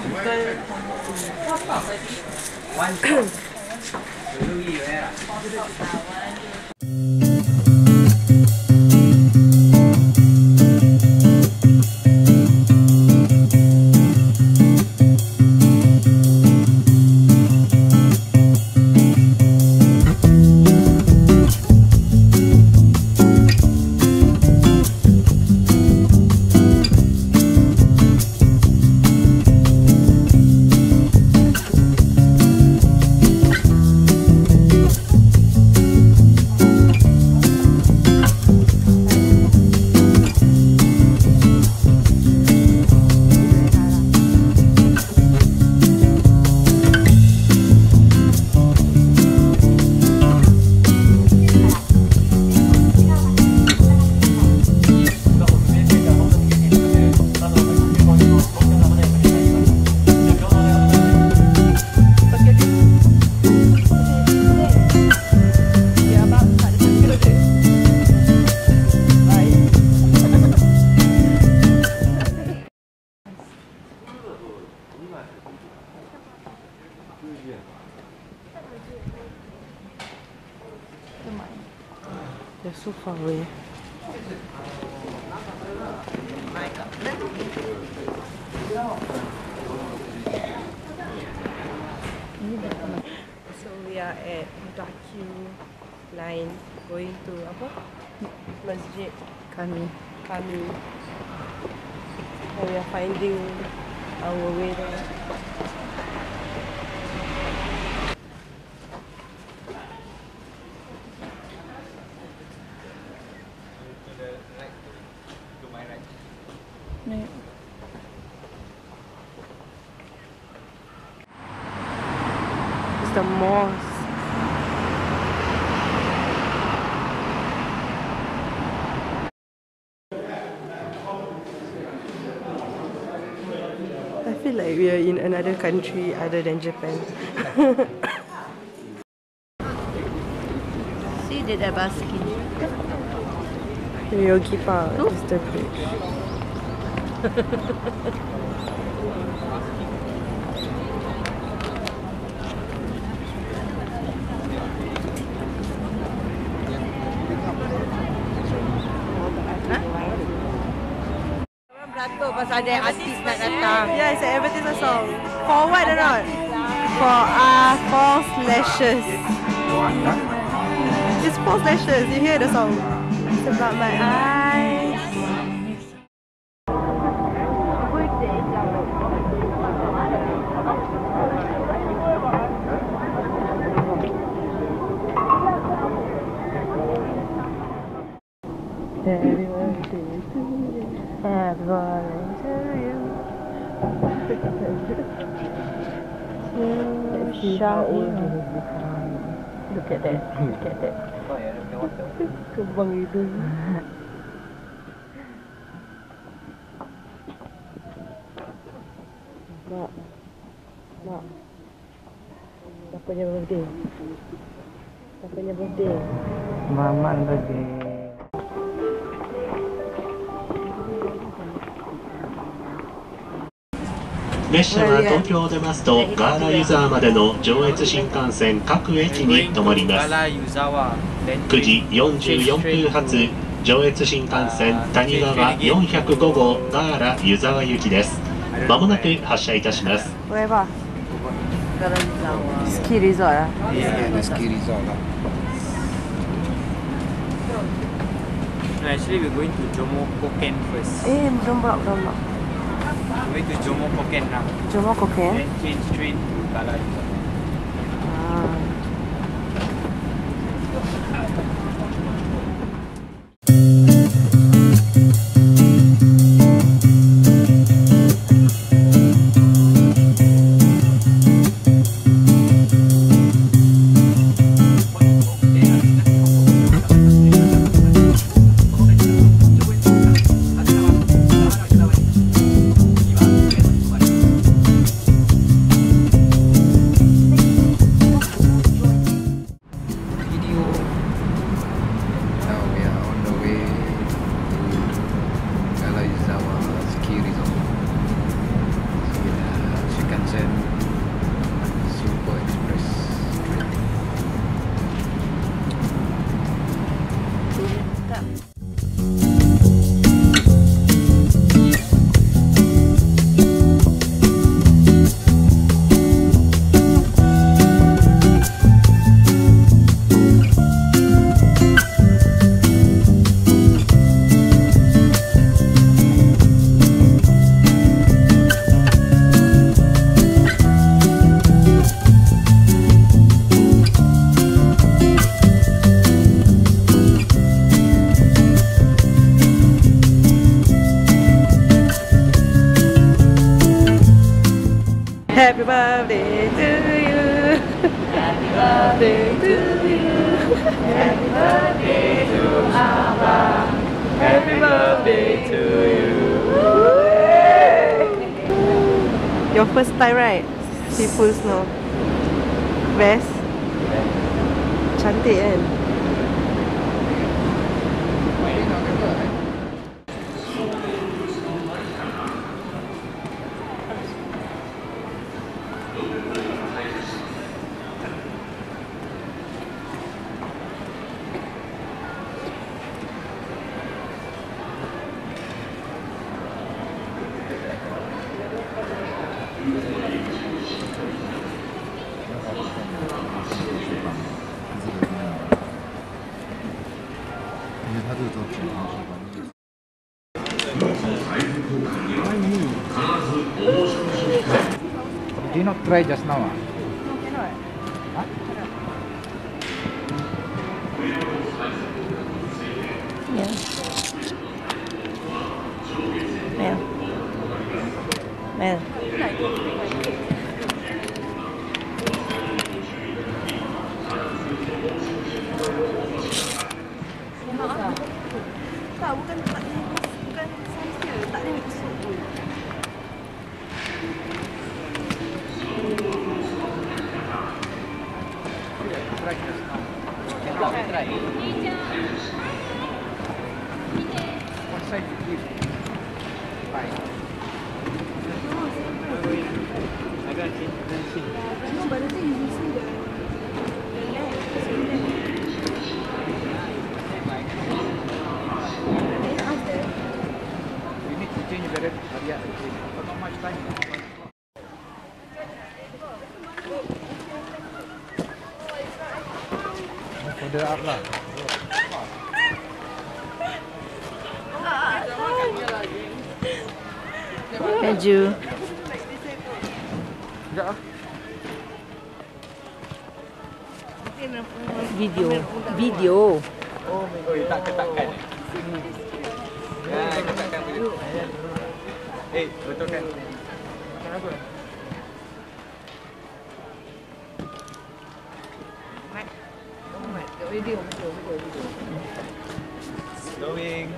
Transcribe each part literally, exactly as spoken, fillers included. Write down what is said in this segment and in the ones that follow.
They're so far away. So we are at Budaku line going to apa? Masjid Kami. Kami. And we are finding our way there. It's the mosque. I feel like we are in another country other than Japan. See, dia dah basking. Yogi Park is the bridge. Beratur pasal ada artis nak datang. Yeah, it's an advertisement song. For what or not? For uh, false lashes. It's false lashes. You hear the song? It's about my eyes. Happy birthday to you. Happy birthday to you. Look at that. Look at that. Kembang itu. Mak. Mak. Siapanya birthday? Siapanya birthday? Maman birthday. 列車は東京を出ますとガーラ湯沢までの上越新幹線各駅に停まります。くじよんじゅうよんぷん発上越新幹線谷川よんひゃくごごうガーラ湯沢行きです。まもなく発車いたします。 Where ba? Ski resort ah? Yeah, the ski resort lah. No, actually we're going to Jomo Koken first. Eh, belum buat, belum buat. We're going to Jomo Koken now. Jomo Koken? Then change train to Galah. Ah. Happy birthday to you. Happy birthday to you. Happy birthday to Abang. Happy birthday to you. Your first time, right? See full snow. Best? Cantik kan? Did you not try just now? Ah? Yeah. Mel. Mel. Tak, bukan tak boleh, bukan saiz dia, tak boleh busuk pun. What side you give? Fine. I got change dimension. No, but the thing is you see the the leg, the leg. You need to change the red area. But not much time. Further up lah. Keju. Sekejap ah. Video. Video. Oh, tak ketatkan. Ya, ketatkan dulu. Eh, betul kan? Makan apa? Slowing.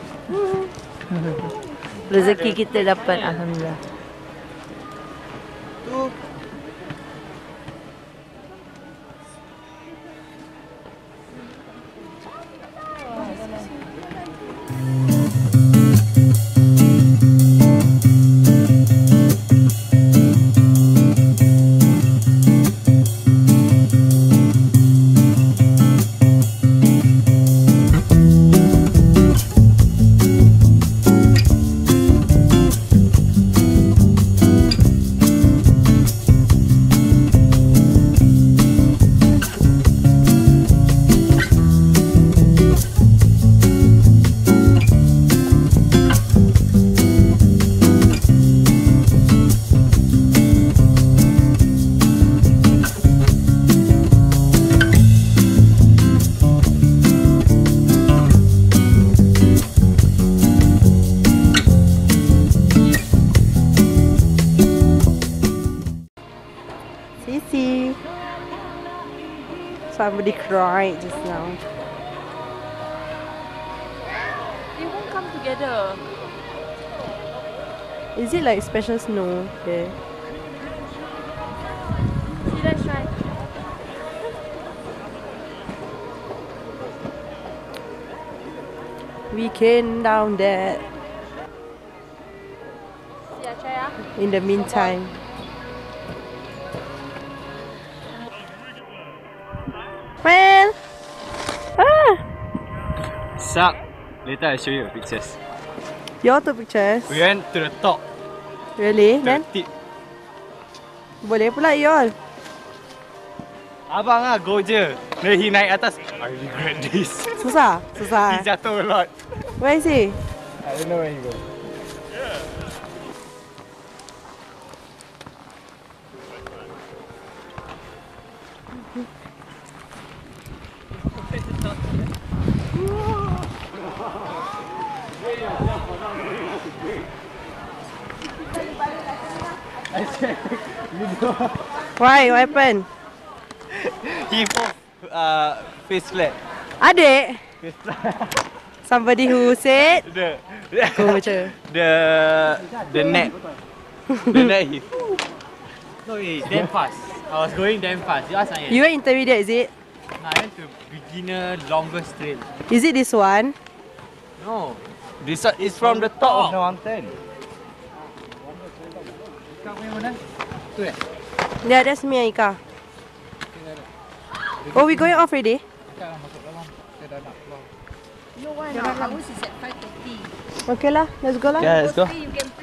Rezeki kita dapat, alhamdulillah. Tu. Sissy. Somebody cried just now. They won't come together. Is it like special snow there? See, let's try. We came down there See, I try ah. in the meantime. Well, ah, Sup? Later I show you the pictures. your two pictures. We went to the top, Really? to Then the tip. boleh pula y'all. Abang ah go je. Then he naik atas. I regret this. Susah, He susah. jatuh a lot. Where is he? I don't know where he go. Why? What happened? He both uh, face flat. Adik? Face flat. Somebody who said The Go macam the the net. The net hit. No, it's damn fast. I was going damn fast. You ask Ayan. You went intermediate, is it? No, I went to beginner longest trail. Is it this one? No. This one is from the top of the mountain. Yeah, that's me and Ika. Oh, we going off already? No one, our hours is at five thirty. Okay lah, let's go lah. Yeah, let's go. Firstly, you can